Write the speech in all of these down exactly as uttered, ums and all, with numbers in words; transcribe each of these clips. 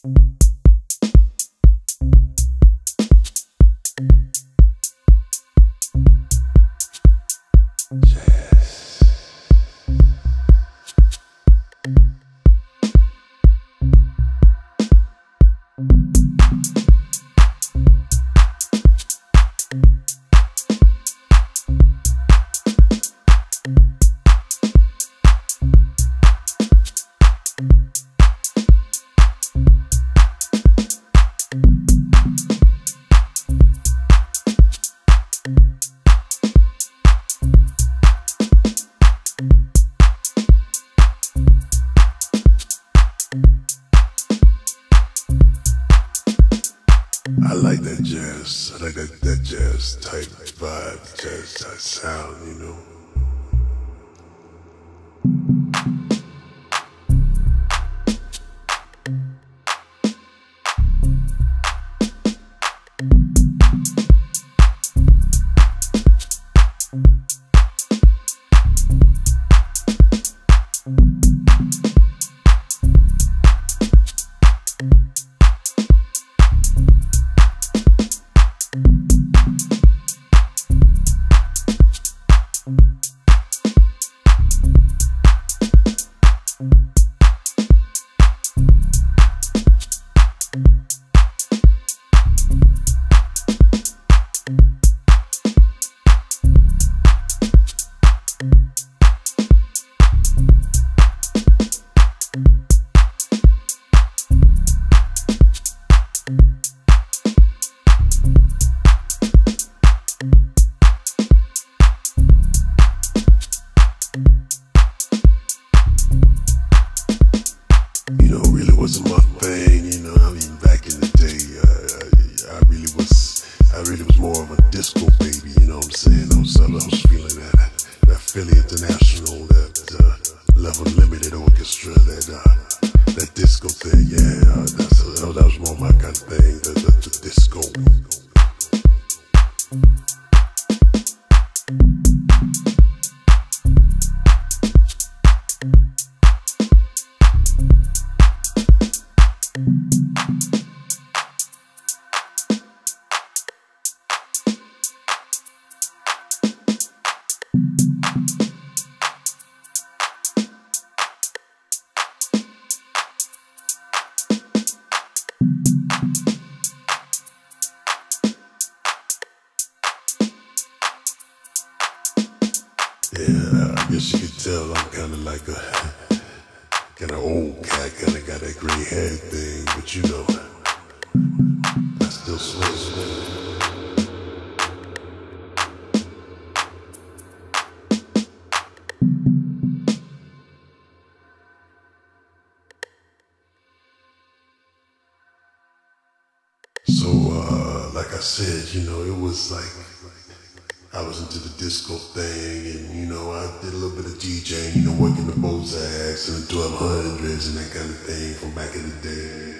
I like that jazz, I like that, that jazz type vibe, jazz type sound, you know. Wasn't my thing, you know. I mean, back in the day, uh, I, I really was, I really was more of a disco baby. You know what I'm saying? I was, I was feeling that, that Philly International, that uh, Level Limited Orchestra, that uh, that disco thing. Yeah, uh, that's uh, that was more my kind of thing, the, the, the disco. Yeah, I guess you could tell I'm kind of like a kind of old cat, kind of got that gray hair thing, but you know, I still swing. So, uh, like I said, you know, it was like I was into the disco thing, and you know, I did a little bit of DJing, you know, working the Bozaks and the twelve hundreds and that kind of thing from back in the day.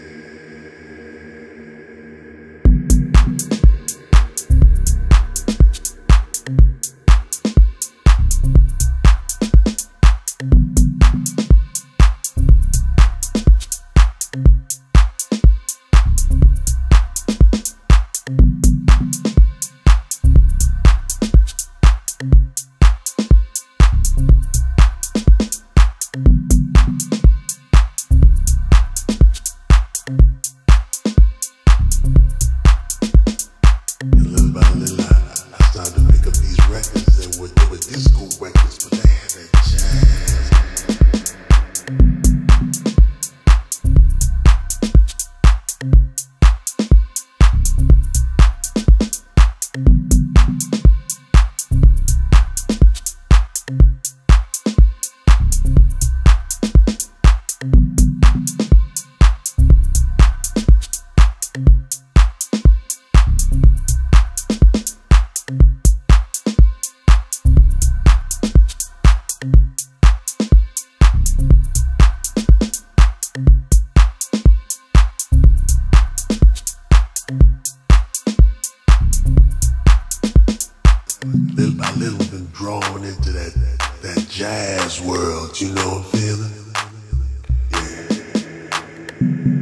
Little by little, been drawn into that, that jazz world, you know what I'm feeling? Yeah.